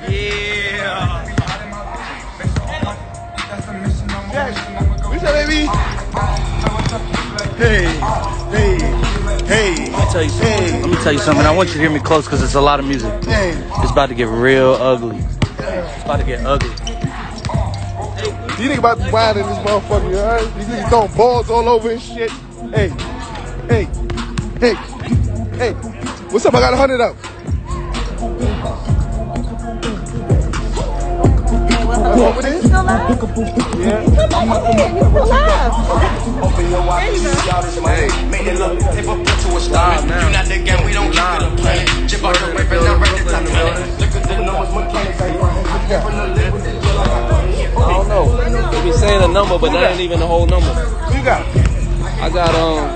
Yeah. What's up, baby? Hey. Let me tell you something. I want you to hear me close because it's a lot of music. Hey. It's about to get real ugly. It's about to get ugly. You niggas about to be wild in this motherfucker, you heard? These niggas throwing balls all over and shit. Hey. What's up? I got 100 up. Are you still live? Yeah. Come on in, you still live. Open your eyes, see all this money. Make it look, tape up to a star. You not the game, we don't keep it a plan. Chip out the whip and I'm ready to top it. Look at the numbers, mechanics ain't running. I don't know. They be saying a number, but that ain't even the whole number. Who you got? I got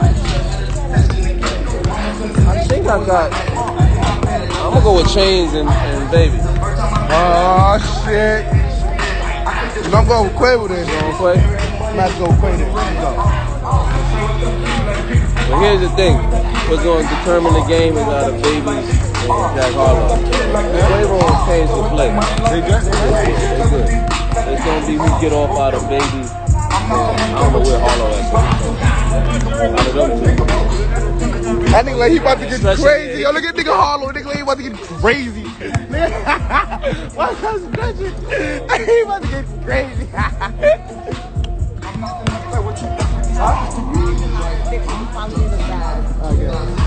I think I got. I'm gonna go with Chains and Baby. Oh shit. I'm going with Quavo then. You know what I'm I'm about to go with Quavo then. But here's the thing. What's gonna determine the game is out of Baby and Jack Harlow. Quavo and Chains will play. They good? They good. It's gonna be who get off out of Baby. I don't know where Harlow is. Out of them two. I think like he about to get crazy. Yo, look at nigga Harlow. Nigga like he about to get crazy. Why is that stretching? He about to get crazy. Follow the side.